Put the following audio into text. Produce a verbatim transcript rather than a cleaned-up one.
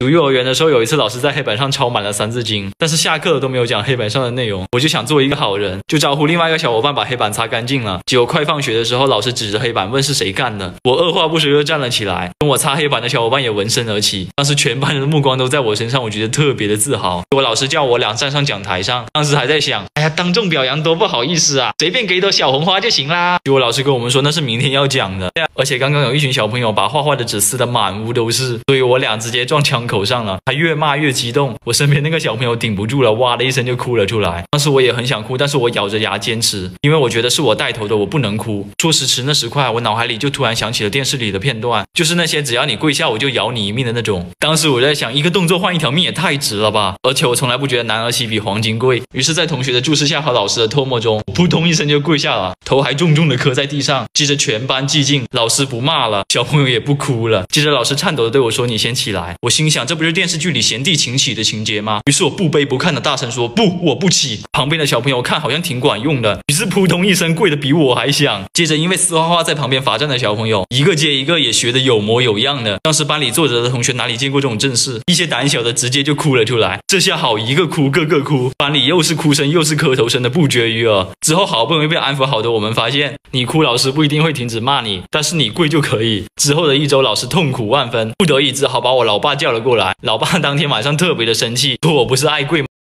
读幼儿园的时候，有一次老师在黑板上抄满了三字经，但是下课了都没有讲黑板上的内容。我就想做一个好人，就招呼另外一个小伙伴把黑板擦干净了。结果快放学的时候，老师指着黑板问是谁干的，我二话不说就站了起来，跟我擦黑板的小伙伴也闻声而起。当时全班人的目光都在我身上，我觉得特别的自豪。我老师叫我俩站上讲台上，当时还在想，哎呀，当众表扬多不好意思啊，随便给一朵小红花就行啦。结果老师跟我们说那是明天要讲的，而且刚刚有一群小朋友把画画的纸撕得满屋都是，所以我俩直接撞枪口上了。他越骂越激动，我身边那个小朋友顶不住了，哇的一声就哭了出来。当时我也很想哭，但是我咬着牙坚持，因为我觉得是我带头的，我不能哭。说时迟那时快，我脑海里就突然想起了电视里的片段，就是那些只要你跪下我就咬你一命的那种。当时我在想，一个动作换一条命也太值了吧，而且我从来不觉得男儿膝比黄金贵。于是在同学的注视下和老师的唾沫中，扑通一声就跪下了，头还重重的磕在地上。接着全班寂静，老师不骂了，小朋友也不哭了。接着老师颤抖的对我说，你先起来。我心想，这不是电视剧里贤弟请起的情节吗？于是我不卑不亢的大声说，不，我不起。旁边的小朋友看好像挺管用的，于是扑通一声跪得比我还响。接着因为撕画画在旁边罚站的小朋友一个接一个也学得有模有样的，当时班里坐着的同学哪里见过这种阵势，一些胆小的直接就哭了出来。这下好一个哭个个哭，班里又是哭声又是磕头声的不绝于耳。之后好不容易被安抚好的我们发现，你哭老师不一定会停止骂你，但是你跪就可以。之后的一周老师痛苦万分，不得已只好把我老爸叫了过来。老爸当天晚上特别的生气，说我不是爱跪